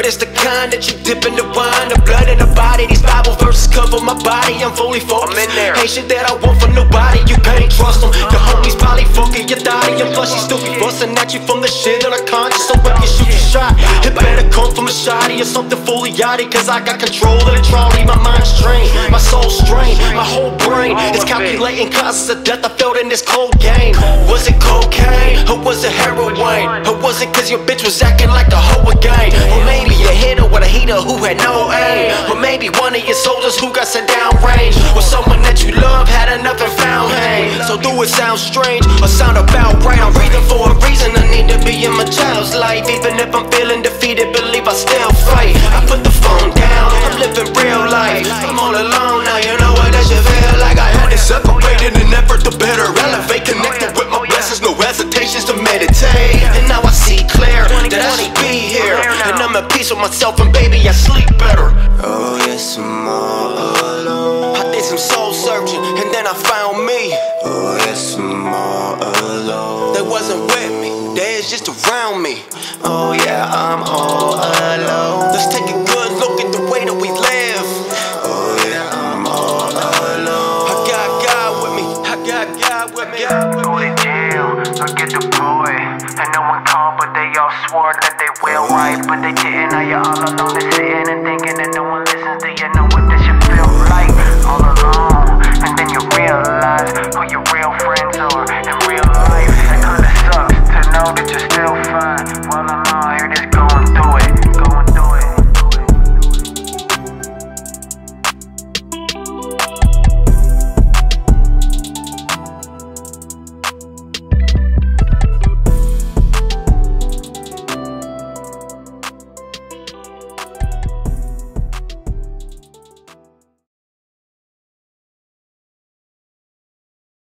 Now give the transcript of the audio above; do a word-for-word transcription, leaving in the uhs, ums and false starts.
is the kind that you dip in the wine. The blood in the body, these Bible verses cover my body. I'm fully focused. I'm in there. Ain't shit that I want for nobody. You can't trust them. The homies probably fucking your thotty, and plus she still be busting at you from the shit of the conscious. So if you shoot your shot, it better come from a shotty or something fully yachty. Cause I got control of the trolley. My mind's drained, my soul's strained, my whole brain is calculating causes of death I felt in this cold game. Was it cocaine or was it heroin? Or was it cause your bitch was acting like the hoe again? Or maybe a hitter with a heater who had no aim. Or maybe one of your soldiers who got sent down range. Or someone that you love had enough and found hang. So do it sound strange or sound about right? I'm breathing for a reason. I need to be in my child's life. Even if I'm feeling defeated, believe I still fight. I put the phone down, I'm living real life. I'm all alone now, you know what that should feel like. I had to separate in an effort to better elevate. Connected with my blessings, no hesitations to meditate. And now I see clear that I should be here. And I'm at peace with myself and baby, I sleep better. Oh yes, I'm all alone. I did some soul searching and then I found me. Oh yes, I'm all alone. They wasn't with me, they is just around me. Oh yeah, I'm all alone. Let's take a good look at the way that we live. Oh yeah, I'm all alone. I got God with me, I got God with me. Go to jail, or get deployed. And no one called, but they all swore that they will right. But they didn't, now you're all alone and sitting and thinking that no one listens. Do you know what this should feel like? All alone, and then you realize who your real friends are.